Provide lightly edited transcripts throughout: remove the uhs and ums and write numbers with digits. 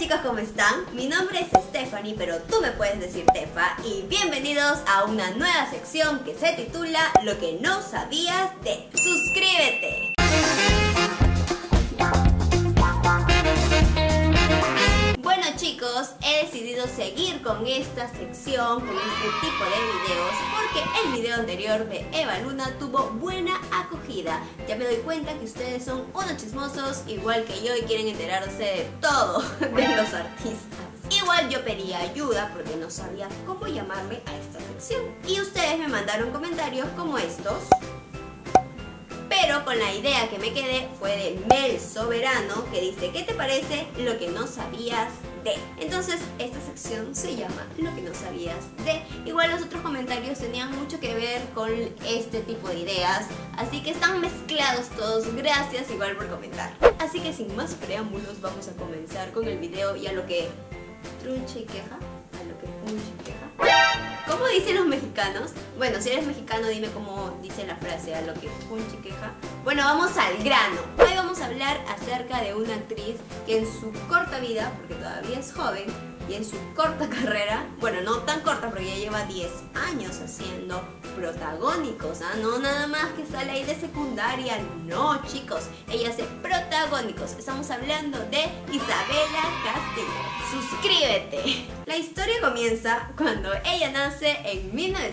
chicos, ¿cómo están? Mi nombre es Stephanie, pero tú me puedes decir Tefa, y bienvenidos a una nueva sección que se titula Lo que no sabías de... ¡Suscríbete! Bueno chicos, he decidido seguir con esta sección, con este tipo de videos, porque el video anterior de Eva Luna tuvo buena acogida. Ya me doy cuenta que ustedes son unos chismosos, igual que yo, y quieren enterarse de todo de los artistas. Igual yo pedí ayuda porque no sabía cómo llamarle a esta sección. Y ustedes me mandaron comentarios como estos. Pero con la idea que me quedé fue de Mel Soberano, que dice: ¿qué te parece lo que no sabías de? Entonces esta sección se llama Lo que no sabías de. Igual los otros comentarios tenían mucho que ver con este tipo de ideas, así que están mezclados todos. Gracias igual por comentar. Así que sin más preámbulos vamos a comenzar con el video y a lo que trunche y queja, a lo que punche y queja. ¿Cómo dicen los mexicanos? Bueno, si eres mexicano dime cómo dice la frase, a lo que punche y queja. Bueno, vamos al grano. Hoy vamos a hablar acerca de una actriz que en su corta vida, porque todavía es joven, y en su corta carrera, bueno, no tan corta porque ya lleva 10 años haciendo protagónicos, ¿ah? No nada más que sale ahí de secundaria, no chicos, ella hace protagónicos. Estamos hablando de Isabela Castillo. ¡Suscríbete! La historia comienza cuando ella nace en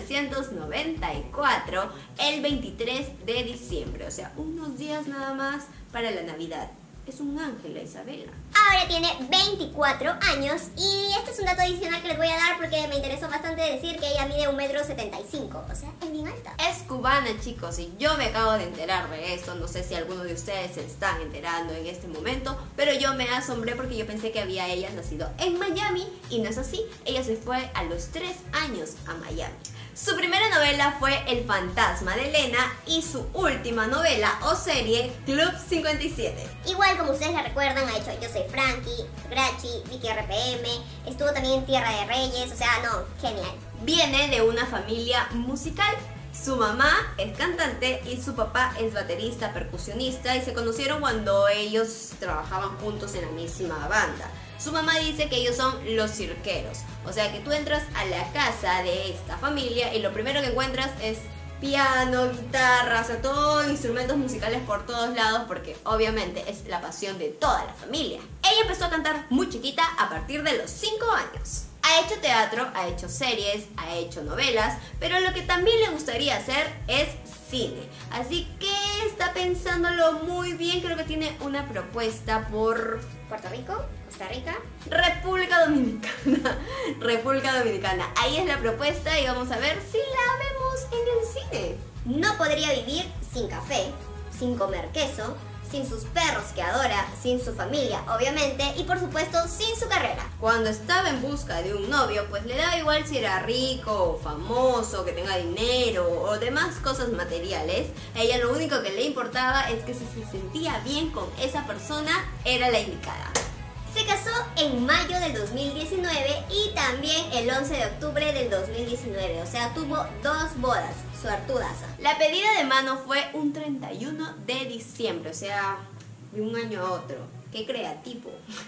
1994, el 23 de diciembre, o sea, unos días nada más para la Navidad. Es un ángel la Isabela. Ahora tiene 24 años y este es un dato adicional que les voy a dar porque me interesó bastante decir que ella mide 1,75 m, o sea, es bien alta. Es cubana, chicos, y yo me acabo de enterar de esto. No sé si alguno de ustedes se están enterando en este momento, pero yo me asombré porque yo pensé que había ella nacido en Miami y no es así. Ella se fue a los 3 años a Miami. Su primera novela fue El fantasma de Elena y su última novela o serie, Club 57. Igual como ustedes la recuerdan, ha hecho Yo soy Frankie, Grachi, Vicky RPM, estuvo también en Tierra de Reyes, o sea, no, genial. Viene de una familia musical. Su mamá es cantante y su papá es baterista, percusionista, y se conocieron cuando ellos trabajaban juntos en la misma banda. Su mamá dice que ellos son los cirqueros, o sea que tú entras a la casa de esta familia y lo primero que encuentras es piano, guitarra, o sea, todos instrumentos musicales por todos lados, porque obviamente es la pasión de toda la familia. Ella empezó a cantar muy chiquita, a partir de los 5 años. Ha hecho teatro, ha hecho series, ha hecho novelas, pero lo que también le gustaría hacer es cine. Así que está pensándolo muy bien, creo que tiene una propuesta por Puerto Rico, Costa Rica, República Dominicana. República Dominicana. Ahí es la propuesta y vamos a ver si la vemos en el cine. No podría vivir sin café, sin comer queso, sin sus perros que adora, sin su familia, obviamente, y por supuesto, sin su carrera. Cuando estaba en busca de un novio, pues le daba igual si era rico o famoso, que tenga dinero o demás cosas materiales. A ella lo único que le importaba es que si se sentía bien con esa persona, era la indicada. Se casó en mayo del 2019 y también el 11 de octubre del 2019, o sea, tuvo 2 bodas, suertudaza. La pedida de mano fue un 31 de diciembre, o sea, de un año a otro. ¡Qué creativo!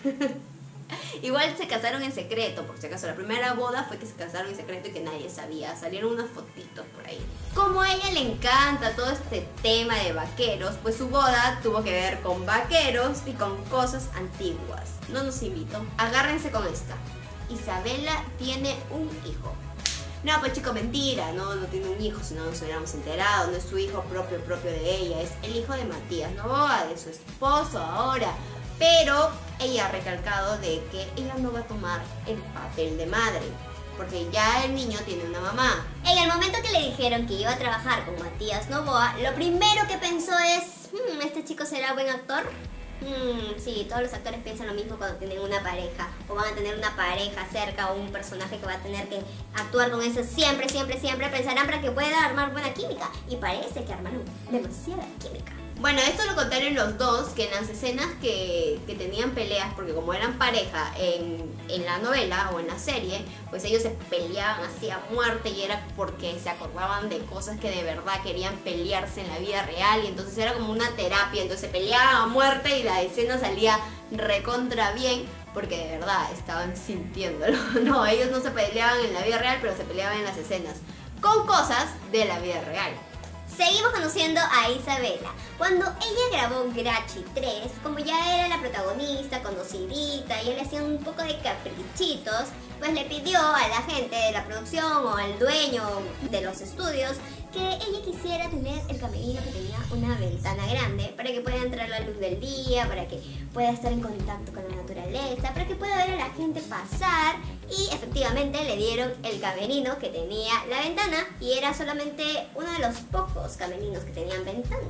Igual se casaron en secreto, por si acaso. La primera boda fue que se casaron en secreto y que nadie sabía. Salieron unas fotitos por ahí. Como a ella le encanta todo este tema de vaqueros, pues su boda tuvo que ver con vaqueros y con cosas antiguas. No nos invito. Agárrense con esta. Isabela tiene un hijo. No, pues chico, mentira, no tiene un hijo, si no nos hubiéramos enterado, no es su hijo propio de ella, es el hijo de Matías Novoa, de su esposo ahora. Pero ella ha recalcado de que ella no va a tomar el papel de madre, porque ya el niño tiene una mamá. En el momento que le dijeron que iba a trabajar con Matías Novoa, lo primero que pensó es, ¿este chico será buen actor? Sí, todos los actores piensan lo mismo cuando tienen una pareja o van a tener una pareja cerca o un personaje que va a tener que actuar con eso siempre, pensarán para que pueda armar buena química, y parece que armaron demasiada química. Bueno, esto lo contaron los dos, que en las escenas que tenían peleas, porque como eran pareja en la novela o en la serie, pues ellos se peleaban así a muerte, y era porque se acordaban de cosas que de verdad querían pelearse en la vida real, y entonces era como una terapia, entonces se peleaban a muerte y la escena salía recontra bien, porque de verdad estaban sintiéndolo. No, ellos no se peleaban en la vida real, pero se peleaban en las escenas con cosas de la vida real. Seguimos conociendo a Isabela. Cuando ella grabó Grachi 3, como ya era la protagonista, conocidita, y él hacía un poco de caprichitos, pues le pidió a la gente de la producción o al dueño de los estudios que ella quisiera tener el camerino que tenía una ventana grande para que pueda entrar la luz del día, para que pueda estar en contacto con la naturaleza, para que pueda ver a la gente pasar. Y efectivamente le dieron el camerino que tenía la ventana, y era solamente uno de los pocos camerinos que tenían ventana.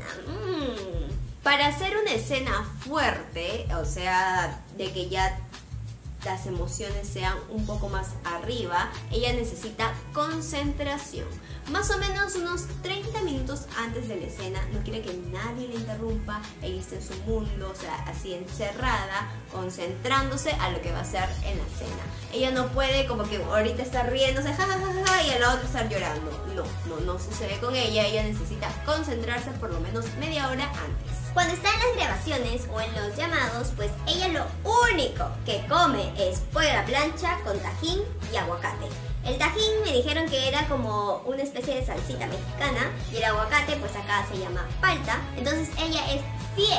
Para hacer una escena fuerte, o sea, de que ya las emociones sean un poco más arriba, ella necesita concentración. Más o menos unos 30 minutos antes de la escena, no quiere que nadie le interrumpa, ella está en su mundo, o sea, así encerrada, concentrándose a lo que va a hacer en la escena. Ella no puede como que ahorita estar riéndose, jajajaja, y a la otra estar llorando. No sucede con ella necesita concentrarse por lo menos media hora antes. Cuando está en las grabaciones o en los llamados, pues ella lo único que come es pollo a la plancha con tajín y aguacate. El tajín me dijeron que era como una especie de salsita mexicana, y el aguacate pues acá se llama palta. Entonces ella es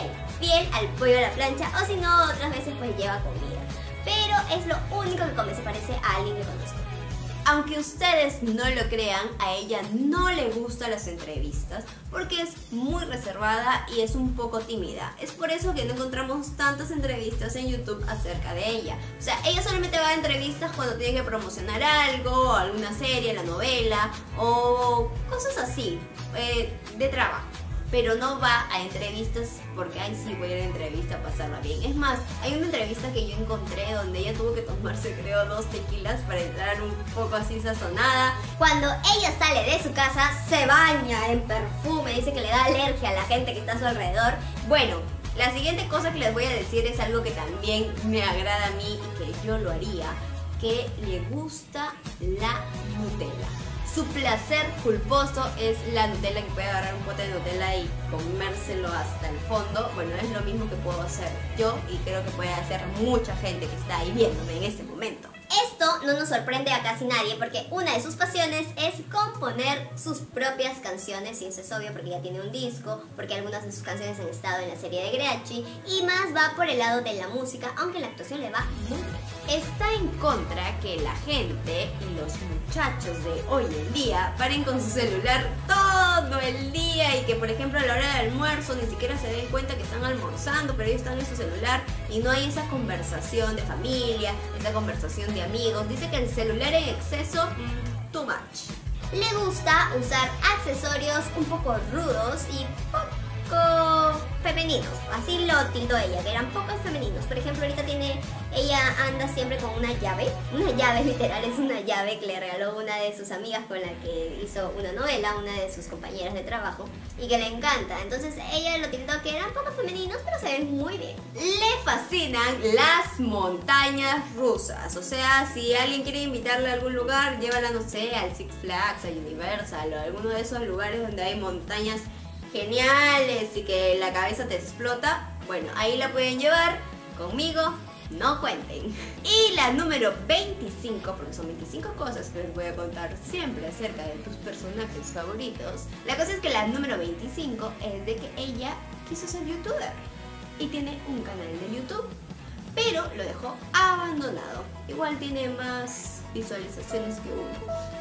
fiel al pollo a la plancha, o si no otras veces pues lleva comida. Pero es lo único que come, se parece a alguien que conozco. Aunque ustedes no lo crean, a ella no le gustan las entrevistas porque es muy reservada y es un poco tímida. Es por eso que no encontramos tantas entrevistas en YouTube acerca de ella. O sea, ella solamente va a entrevistas cuando tiene que promocionar algo, alguna serie, la novela o cosas así, de trabajo. Pero no va a entrevistas porque, ay, sí, voy a ir a la entrevista a pasarla bien. Es más, hay una entrevista que yo encontré donde ella tuvo que tomarse, creo, 2 tequilas para entrar un poco así sazonada. Cuando ella sale de su casa, se baña en perfume, dice que le da alergia a la gente que está a su alrededor. Bueno, la siguiente cosa que les voy a decir es algo que también me agrada a mí y que yo lo haría, que le gusta la Nutella. Su placer culposo es la Nutella, que puede agarrar un pote de Nutella y comérselo hasta el fondo. Bueno, es lo mismo que puedo hacer yo y creo que puede hacer mucha gente que está ahí viéndome en este momento. Esto no nos sorprende a casi nadie porque una de sus pasiones es componer sus propias canciones, y eso es obvio porque ya tiene un disco, porque algunas de sus canciones han estado en la serie de Grachi, y más va por el lado de la música, aunque la actuación le va muy bien. Está en contra que la gente y los muchachos de hoy en día paren con su celular todo el día y que, por ejemplo, a la hora del almuerzo ni siquiera se den cuenta que están almorzando, pero ellos están en su celular y no hay esa conversación de familia, esa conversación de amigos. Dice que el celular en exceso, too much. Le gusta usar accesorios un poco rudos y poco femeninos, así lo tildó ella, que eran pocos femeninos. Por ejemplo, ahorita ella anda siempre con una llave literal, es una llave que le regaló una de sus amigas con la que hizo una novela, una de sus compañeras de trabajo, y que le encanta. Entonces ella lo tildó que eran pocos femeninos, pero se ven muy bien. Le fascinan las montañas rusas, o sea, si alguien quiere invitarla a algún lugar, llévala, no sé, al Six Flags, a Universal o a alguno de esos lugares donde hay montañas geniales y que la cabeza te explota. Bueno, ahí la pueden llevar, conmigo no cuenten. Y la número 25, porque son 25 cosas que les voy a contar siempre acerca de tus personajes favoritos. La cosa es que la número 25 es de que ella quiso ser youtuber y tiene un canal de YouTube, pero lo dejó abandonado. Igual tiene más visualizaciones que uno.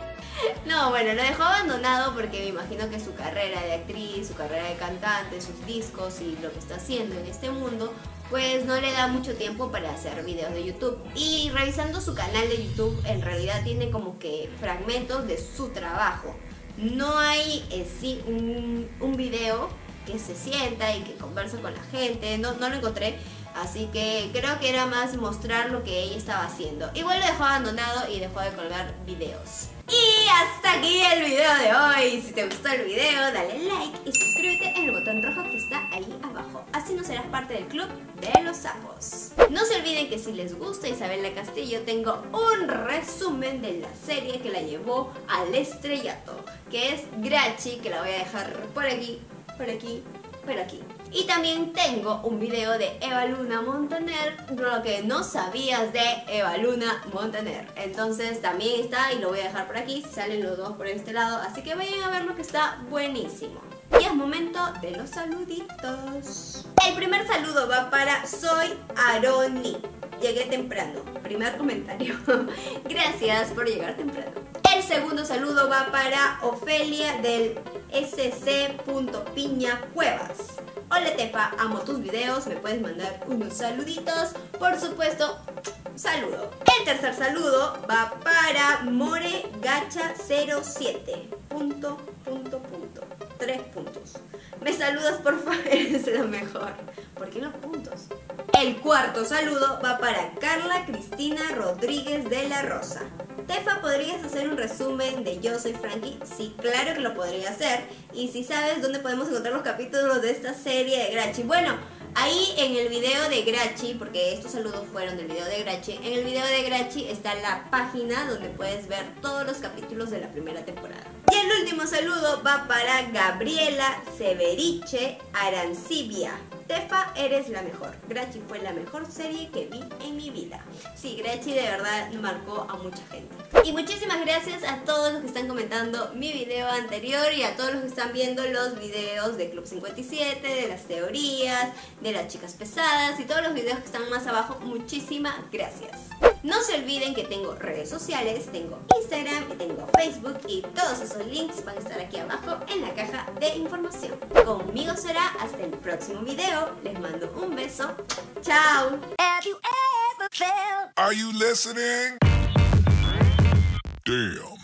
No, bueno, lo dejó abandonado porque me imagino que su carrera de actriz, su carrera de cantante, sus discos y lo que está haciendo en este mundo, pues no le da mucho tiempo para hacer videos de YouTube. Y revisando su canal de YouTube, en realidad tiene como que fragmentos de su trabajo. No hay sí un video que se sienta y que conversa con la gente, no lo encontré. Así que creo que era más mostrar lo que ella estaba haciendo. Igual lo dejó abandonado y dejó de colgar videos. Y hasta aquí el video de hoy. Si te gustó el video, dale like y suscríbete en el botón rojo que está ahí abajo. Así no serás parte del club de los sapos. No se olviden que si les gusta Isabela Castillo, tengo un resumen de la serie que la llevó al estrellato, que es Grachi, que la voy a dejar por aquí, por aquí, por aquí. Y también tengo un video de Eva Luna Montaner, lo que no sabías de Eva Luna Montaner. Entonces también está y lo voy a dejar por aquí, salen los dos por este lado, así que vayan a verlo que está buenísimo. Y es momento de los saluditos. El primer saludo va para Soy Aroni. Llegué temprano. Primer comentario. Gracias por llegar temprano. El segundo saludo va para Ofelia del sc.piñacuevas. Hola Tefa, amo tus videos, me puedes mandar unos saluditos. Por supuesto, saludo. El tercer saludo va para Moregacha07. 3 puntos. Me saludas por favor, eres la mejor. ¿Por qué los puntos? El cuarto saludo va para Carla Cristina Rodríguez de la Rosa. Tefa, ¿podrías hacer un resumen de Yo Soy Frankie? Sí, claro que lo podría hacer. Y si sabes dónde podemos encontrar los capítulos de esta serie de Grachi. Bueno, ahí en el video de Grachi, porque estos saludos fueron del video de Grachi, en el video de Grachi está la página donde puedes ver todos los capítulos de la primera temporada. Y el último saludo va para Gabriela Severiche Arancibia. Tefa, eres la mejor. Grachi fue la mejor serie que vi en mi vida. Sí, Grachi de verdad marcó a mucha gente. Y muchísimas gracias a todos los que están comentando mi video anterior y a todos los que están viendo los videos de Club 57, de las teorías, de las chicas pesadas y todos los videos que están más abajo. Muchísimas gracias. No se olviden que tengo redes sociales, tengo Instagram y tengo Facebook y todos esos links van a estar aquí abajo en la caja de información. Conmigo será hasta el próximo video. Les mando un beso. ¡Chao! Are you listening? Damn.